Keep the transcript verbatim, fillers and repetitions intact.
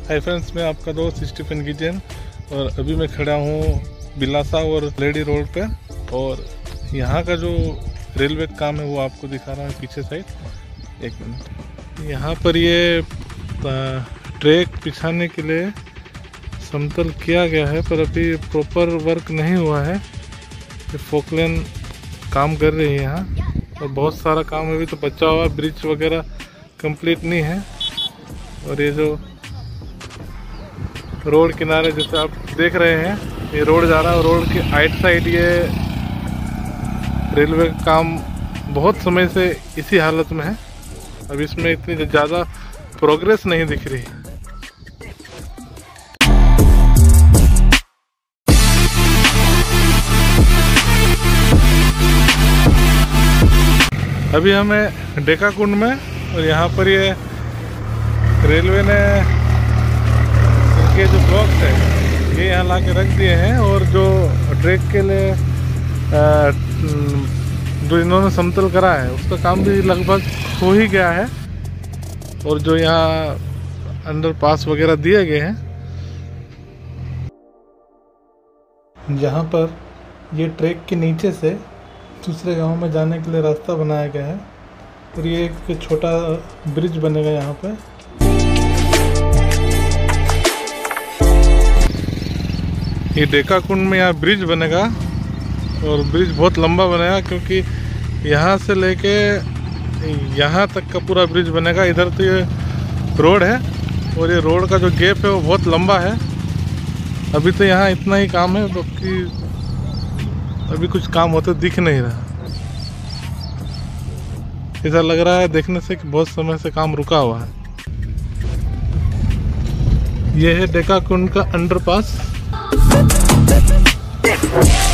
Hi friends, मैं आपका दोस्त स्टीफन गिजेन और अभी मैं खड़ा हूँ बिलासा और लेडी रोड पे। और यहाँ का जो रेलवे का काम है वो आपको दिखा रहा है पीछे साइड। एक मिनट, यहाँ पर ये ट्रैक बिछाने के लिए समतल किया गया है, पर अभी प्रॉपर वर्क नहीं हुआ है। ये फोकलेन काम कर रही है यहाँ और बहुत सारा काम अभी तो बचा हुआ, ब्रिज वगैरह कंप्लीट नहीं है। और ये जो रोड किनारे जैसे आप देख रहे हैं, ये रोड जा रहा है और रोड के आइट साइड ये रेलवे का काम बहुत समय से इसी हालत में है। अब इसमें इतनी ज़्यादा प्रोग्रेस नहीं दिख रही। अभी हमें डेकाकुंड में, और यहाँ पर ये रेलवे ने इनके जो ब्लॉक्स है ये यहाँ ला के रख दिए हैं। और जो ट्रैक के लिए आ, जो इन्होंने समतल करा है उसका काम भी लगभग हो ही गया है। और जो यहाँ अंडर पास वगैरह दिए गए हैं, जहाँ पर ये ट्रैक के नीचे से दूसरे गांव में जाने के लिए रास्ता बनाया गया है। और ये एक छोटा ब्रिज बनेगा यहाँ पे। ये डेकाकुंड में यहाँ ब्रिज बनेगा और ब्रिज बहुत लंबा बनेगा, क्योंकि यहाँ से लेके यहाँ तक का पूरा ब्रिज बनेगा। इधर तो ये रोड है और ये रोड का जो गैप है वो बहुत लंबा है। अभी तो यहाँ इतना ही काम है, बाकी अभी कुछ काम होते दिख नहीं रहा। ऐसा लग रहा है देखने से कि बहुत समय से काम रुका हुआ है। यह है डेकाकुंड का अंडरपास।